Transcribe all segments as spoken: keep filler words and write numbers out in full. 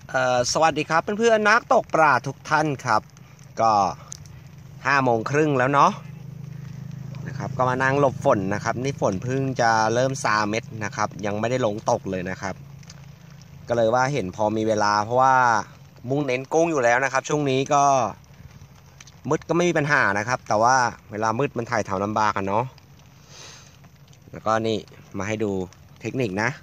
เอ่อสวัสดีครับเพื่อนๆนักตกปลาทุกท่านครับก็ห้าโมงครึ่งแล้วเนาะนะครับก็มานั่งหลบฝนนะครับนี่ฝนเพิ่งจะเริ่มซาเม็ดนะครับยังไม่ได้ลงตกเลยนะครับก็เลยว่าเห็นพอมีเวลาเพราะว่ามุ่งเน้นกุ้งอยู่แล้วนะครับช่วงนี้ก็มืดก็ไม่มีปัญหานะครับแต่ว่าเวลามืดมันถ่ายทำลำบากกันเนาะแล้วก็นี่มาให้ดูเทคนิคนะ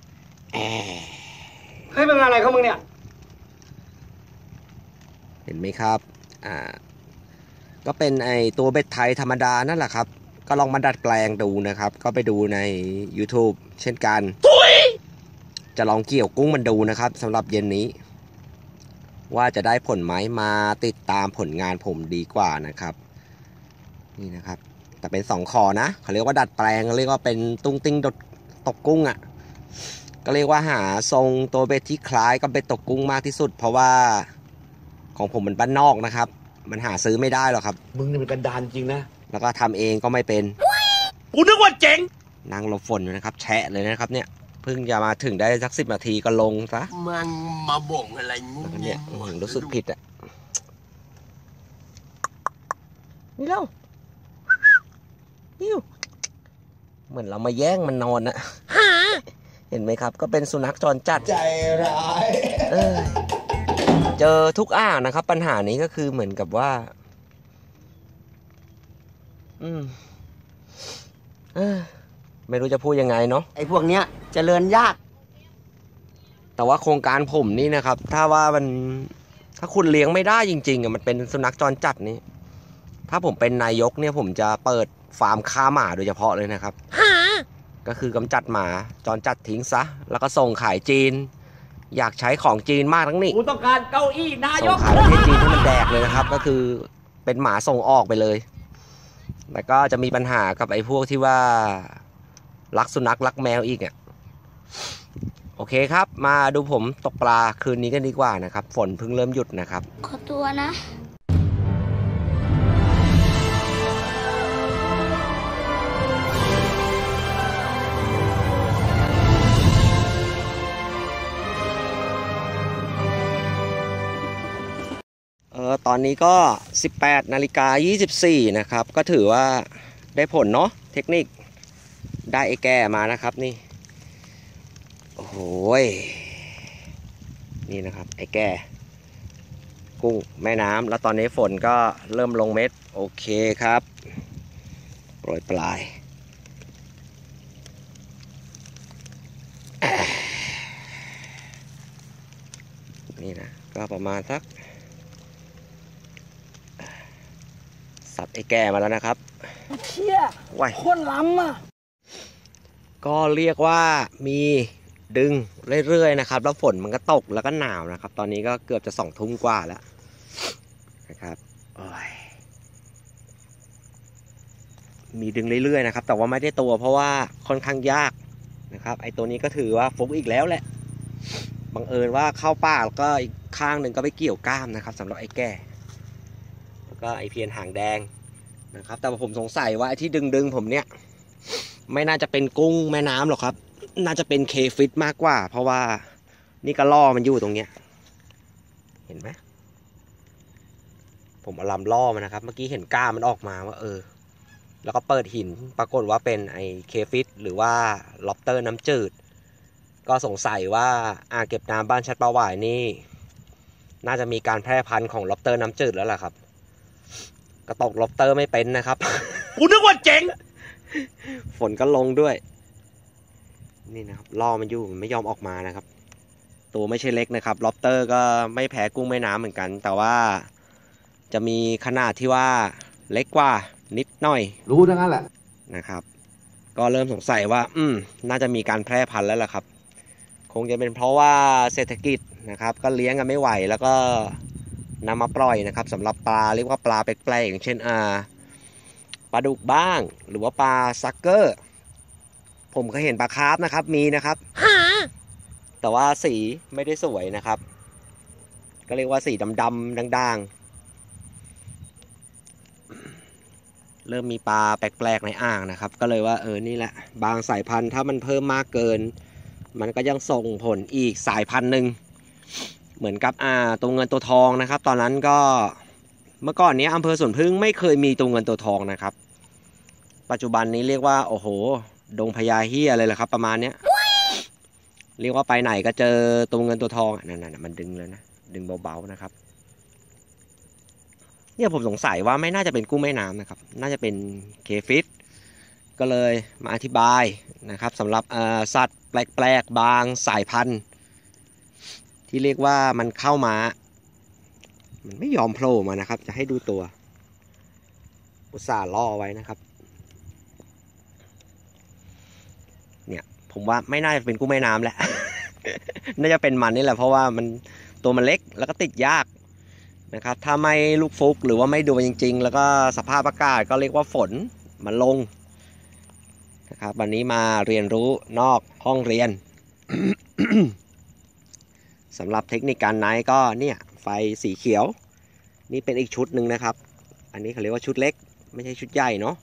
เฮ้ยมึงอะไรของมึงเนี่ยเห็นไหมครับอ่าก็เป็นไอตัวเบ็ดไทยธรรมดานั่นแหละครับก็ลองมาดัดแปลงดูนะครับก็ไปดูใน YouTube เช่นกันจะลองเกี่ยวกุ้งมันดูนะครับสำหรับเย็นนี้ว่าจะได้ผลไหมมาติดตามผลงานผมดีกว่านะครับนี่นะครับแต่เป็นสองคอนะเขาเรียกว่าดัดแปลงเรียกว่าเป็นตุ้งติ้งตกกุ้งอ่ะก็เรียกว่าหาทรงตัวเบ็ดที่คล้ายกับเบ็ดตกกุ้งมากที่สุดเพราะว่าของผมมันบ้านนอกนะครับมันหาซื้อไม่ได้หรอกครับมึงนี่มันกันดานจริงนะแล้วก็ทำเองก็ไม่เป็นกูนึกว่าเจ๋งนั่งหลบฝนอยู่นะครับแฉะเลยนะครับเนี่ยเพิ่งจะมาถึงได้สักสิบนาทีก็ลงซะมันมาบ่งอะไรเนี่ยรู้สึกผิดอ่ะนี่เล่านี่เหมือนเรามาแย่งมันนอนอะเห็นไหมครับก็เป็นสุนัขจรจัดใจร้ายเออเจอทุกอ่างนะครับปัญหานี้ก็คือเหมือนกับว่าอืมเออไม่รู้จะพูดยังไงเนาะไอ้พวกเนี้ยเจริญยากแต่ว่าโครงการผมนี่นะครับถ้าว่ามันถ้าคุณเลี้ยงไม่ได้จริงๆอ่ะมันเป็นสุนัขจรจัดนี่ถ้าผมเป็นนายกเนี่ยผมจะเปิดฟาร์มฆ่าหมาโดยเฉพาะเลยนะครับก็คือกำจัดหมาจรจัดทิ้งซะแล้วก็ส่งขายจีนอยากใช้ของจีนมากทั้งนี้กูต้องการเก้าอี้นายกส่งขายประเทศจีนให้มันแดกเลยนะครับก็คือเป็นหมาส่งออกไปเลยแล้วก็จะมีปัญหากับไอ้พวกที่ว่ารักสุนัขรักแมวอีกอ่ะโอเคครับมาดูผมตกปลาคืนนี้กันดีกว่านะครับฝนเพิ่งเริ่มหยุดนะครับขอตัวนะเออตอนนี้ก็สิบแปดนาฬิกายี่สิบสี่นะครับก็ถือว่าได้ผลเนาะเทคนิคได้ไอ้แก่มานะครับนี่โอ้โหนี่นะครับไอ้แก่กุ้งแม่น้ำแล้วตอนนี้ฝนก็เริ่มลงเม็ดโอเคครับโปรยปลายนี่นะก็ประมาณสักสับไอ้แก่มาแล้วนะครับเชี่ยว้ายโคตรล้ำอ่ะก็เรียกว่ามีดึงเรื่อยๆนะครับแล้วฝนมันก็ตกแล้วก็หนาวนะครับตอนนี้ก็เกือบจะสองทุ่มกว่าแล้วนะครับมีดึงเรื่อยๆนะครับแต่ว่าไม่ได้ตัวเพราะว่าค่อนข้างยากนะครับไอ้ตัวนี้ก็ถือว่าฟุกอีกแล้วแหละบังเอิญว่าเข้าป่าแล้วก็อีกข้างหนึ่งก็ไปเกี่ยวก้ามนะครับสำหรับไอ้แก่แล้วก็ไอ้เพียนหางแดงนะครับแต่ผมสงสัยว่าไอ้ที่ดึงๆผมเนี่ยไม่น่าจะเป็นกุ้งแม่น้ำหรอกครับน่าจะเป็นเคฟิตมากกว่าเพราะว่านี่ก็ล่อมันอยู่ตรงเนี้ยเห็นไหมผมเอาลำล่อมันนะครับเมื่อกี้เห็นก้ามันออกมาว่าเออแล้วก็เปิดหินปรากฏว่าเป็นไอ้เคฟิตหรือว่าล็อบสเตอร์น้ำจืดก็สงสัยว่าอ่างเก็บน้ำบ้านชัดปลาหวายนี่น่าจะมีการแพร่พันธุ์ของล็อบสเตอร์น้ำจืดแล้วล่ะครับก็ตกล็อบสเตอร์ไม่เป็นนะครับกูนึกว่าเจ๋งฝนก็ลงด้วยนี่นะครับล่อมันอยู่มันไม่ยอมออกมานะครับตัวไม่ใช่เล็กนะครับล็อบสเตอร์ก็ไม่แพ้กุ้งแม่น้ำเหมือนกันแต่ว่าจะมีขนาดที่ว่าเล็กกว่านิดหน่อยรู้ทั้งนั้นแหละนะครับก็เริ่มสงสัยว่าอืมน่าจะมีการแพร่พันธุ์แล้วล่ะครับคงจะเป็นเพราะว่าเศรษฐกิจนะครับก็เลี้ยงกันไม่ไหวแล้วก็นำมาปล่อยนะครับสำหรับปลาเรียกว่าปลาแปลกๆอย่างเช่นอ่าปลาดุกบ้างหรือว่าปลาซักเกอร์ผมก็เห็นปลาคาร์ฟนะครับมีนะครับแต่ว่าสีไม่ได้สวยนะครับก็เรียกว่าสีดำๆด่างๆเริ่มมีปลาแปลกๆในอ่างนะครับก็เลยว่าเออนี่แหละบางสายพันธุ์ถ้ามันเพิ่มมากเกินมันก็ยังส่งผลอีกสายพันธุ์หนึ่งเหมือนกับอ่าตัวเงินตัวทองนะครับ ตอนนั้นก็เมื่อก่อนนี้อำเภอสวนพึ่งไม่เคยมีตัวเงินตัวทองนะครับปัจจุบันนี้เรียกว่าโอ้โหดงพญาเฮียเลยแหละครับประมาณเนี้ยเรียกว่าไปไหนก็เจอตัวเงินตัวทองนั่นๆมันดึงเลยนะดึงเบาๆนะครับเนี่ยผมสงสัยว่าไม่น่าจะเป็นกุ้งแม่น้ำนะครับน่าจะเป็นเคฟิชก็เลยมาอธิบายนะครับสำหรับสัตว์แปลกๆบางสายพันธุ์ที่เรียกว่ามันเข้ามามันไม่ยอมโผล่มานะครับจะให้ดูตัวอุตส่าห์ล่อไว้นะครับเนี่ยผมว่าไม่น่าจะเป็นกุ้งแม่น้ำแหละ น่าจะเป็นมันนี่แหละเพราะว่ามันตัวมันเล็กแล้วก็ติดยากนะครับถ้าไม่ลูกฟุกหรือว่าไม่ดูจริงๆแล้วก็สภาพอากาศก็เรียกว่าฝนมันลงนะครับวันนี้มาเรียนรู้นอกห้องเรียน สำหรับเทคนิคการไนท์ก็เนี่ยไฟสีเขียวนี่เป็นอีกชุดหนึ่งนะครับอันนี้เขาเรียกว่าชุดเล็กไม่ใช่ชุดใหญ่เนาะ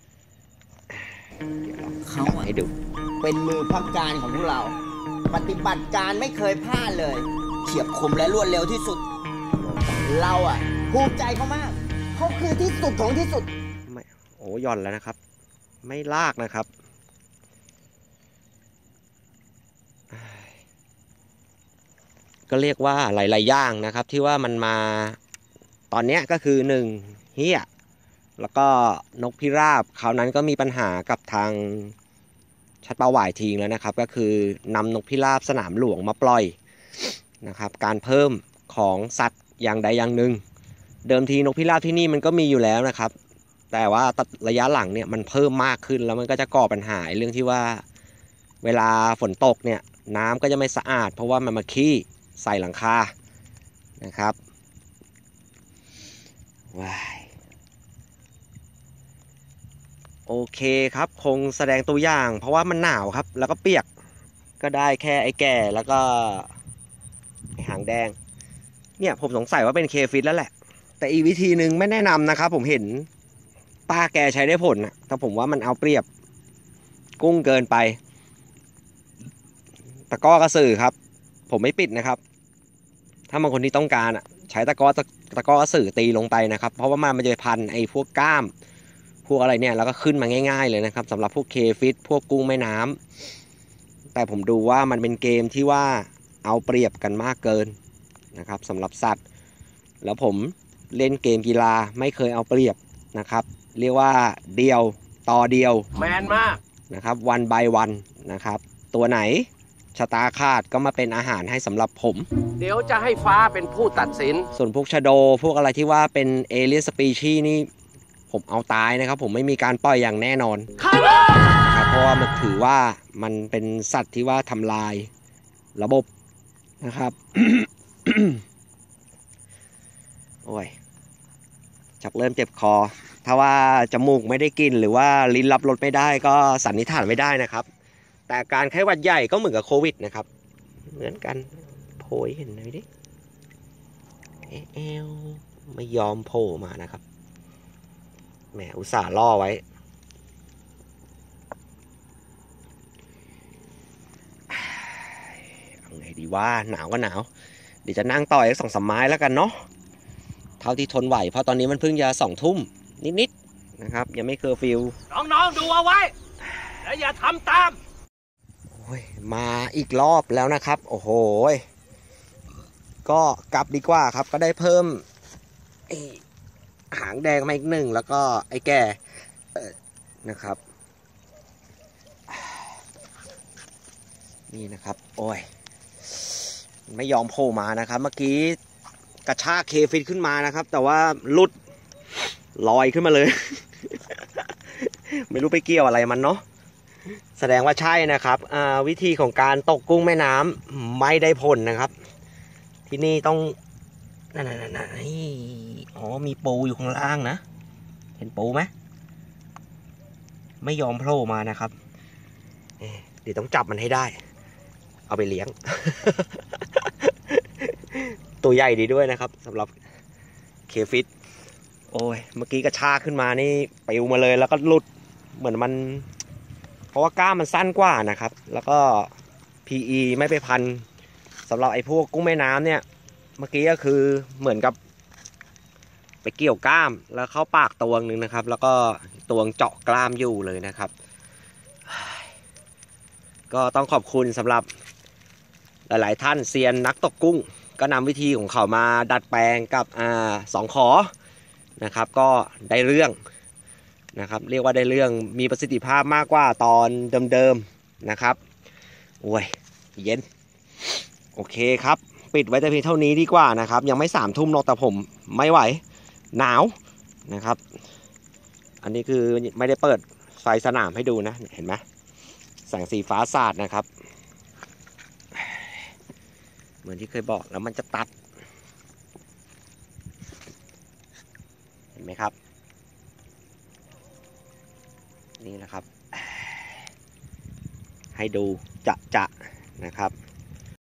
เขาให้ดูเป็นมือพักการของพวกเราปฏิบัติการไม่เคยพลาดเลยเฉียบคมและรวดเร็วที่สุดเราอ่ะภูมิใจเขามากเขาคือที่สุดของที่สุดไม่โอ้ย่อนแล้วนะครับไม่ลากนะครับก็เรียกว่าหลายๆอย่างนะครับที่ว่ามันมาตอนนี้ก็คือหนึ่งเฮียแล้วก็นกพิราบคราวนั้นก็มีปัญหากับทางชัดเป้าหวายทิ้งแล้วนะครับก็คือนำนกพิราบสนามหลวงมาปล่อยนะครับการเพิ่มของสัตว์อย่างใดอย่างหนึ่งเดิมทีนกพิราบที่นี่มันก็มีอยู่แล้วนะครับแต่ว่าระยะหลังเนี่ยมันเพิ่มมากขึ้นแล้วมันก็จะก่อปัญหาเรื่องที่ว่าเวลาฝนตกเนี่ยน้ำก็จะไม่สะอาดเพราะว่ามันมาขี้ใส่หลังคานะครับว้ายโอเคครับคงแสดงตัวอย่างเพราะว่ามันหนาวครับแล้วก็เปียกก็ได้แค่ไอ้แก่แล้วก็ไอ้หางแดงเนี่ยผมสงสัยว่าเป็นเคฟิตแล้วแหละแต่อีกวิธีหนึ่งไม่แนะนำนะครับผมเห็นป้าแกใช้ได้ผลนะแต่ผมว่ามันเอาเปรียบกุ้งเกินไปตะก้อกระสือครับผมไม่ปิดนะครับถ้าบางคนที่ต้องการอ่ะใช้ตะก้อตะก้อกระสือตีลงไปนะครับเพราะว่ามันมันจะพันไอ้พวกก้ามพวกอะไรเนี่ยแล้วก็ขึ้นมาง่ายๆเลยนะครับสำหรับพวกเคฟิตพวกกุ้งแม่น้ำแต่ผมดูว่ามันเป็นเกมที่ว่าเอาเปรียบกันมากเกินนะครับสำหรับสัตว์แล้วผมเล่นเกมกีฬาไม่เคยเอาเปรียบนะครับเรียกว่าเดียวต่อเดียวแมนมากนะครับวันบายวันนะครับตัวไหนชะตาขาดก็มาเป็นอาหารให้สำหรับผมเดี๋ยวจะให้ฟ้าเป็นผู้ตัดสินส่วนพวกชะโดพวกอะไรที่ว่าเป็นเอเลียนสปีชีส์นี่ผมเอาตายนะครับผมไม่มีการปล่อยอย่างแน่นอนนะครับเพราะว่ามันถือว่ามันเป็นสัตว์ที่ว่าทำลายระบบนะครับ โอ้ยจักเริ่มเจ็บคอถ้าว่าจมูกไม่ได้กินหรือว่าลิ้นรับรสไม่ได้ก็สันนิษฐานไม่ได้นะครับแต่การไข้หวัดใหญ่ก็เหมือนกับโควิดนะครับเหมือนกันโผล่เห็นหน่อยดิเอลไม่ยอมโผล่มานะครับแหมอุตส่าห์ล่อไว้เอาไงดีว่าหนาวก็หนาวเดี๋ยวจะนั่งต่ออีกสองสามไม้แล้วกันเนาะเท่าที่ทนไหวเพราะตอนนี้มันเพิ่งจะสองทุ่มนิดๆนะครับยังไม่เคอร์ฟิวน้องๆดูเอาไว้แล้วอย่าทำตามโอ้ยมาอีกรอบแล้วนะครับโอ้โหก็กลับดีกว่าครับก็ได้เพิ่มไอหางแดงมาอีกหนึ่งแล้วก็ไอ้แก่นะครับนี่นะครับโอ้ยไม่ยอมโผล่มานะครับเมื่อกี้กระชากเคฟิตขึ้นมานะครับแต่ว่าหลุดลอยขึ้นมาเลย ไม่รู้ไปเกี่ยวอะไรมันเนาะแสดงว่าใช่นะครับวิธีของการตกกุ้งแม่น้ำไม่ได้ผลนะครับที่นี่ต้องนั่นๆๆอ๋อมีปูอยู่ข้างล่างนะเห็นปูไหมไม่ยอมโผล่มานะครับเดี๋ยวต้องจับมันให้ได้เอาไปเลี้ยง ตัวใหญ่ดีด้วยนะครับสำหรับเคฟิตโอ้ยเมื่อกี้กระชากขึ้นมานี่ปิวมาเลยแล้วก็หลุดเหมือนมันเพราะว่าก้ามมันสั้นกว่านะครับแล้วก็ พี อี ไม่ไปพันสำหรับไอ้พวกกุ้งแม่น้ำเนี่ยเมื่อกี้ก็คือเหมือนกับไปเกี่ยวกล้ามแล้วเข้าปากตัวหนึ่งนะครับแล้วก็ตัวเจาะกล้ามอยู่เลยนะครับก็ต้องขอบคุณสำหรับหลายๆท่านเซียนนักตกกุ้งก็นำวิธีของเขามาดัดแปลงกับอ่าสองขอนะครับก็ได้เรื่องนะครับเรียกว่าได้เรื่องมีประสิทธิภาพมากกว่าตอนเดิมๆนะครับโอ้ยเย็นโอเคครับปิดไว้แต่เพียงเท่านี้ดีกว่านะครับยังไม่สามทุ่มหรอกแต่ผมไม่ไหวหนาวนะครับอันนี้คือไม่ได้เปิดไฟสนามให้ดูนะเห็นไหมแสงสีฟ้าสาดนะครับเหมือนที่เคยบอกแล้วมันจะตัดเห็นไหมครับนี่นะครับให้ดูจะจะนะครับ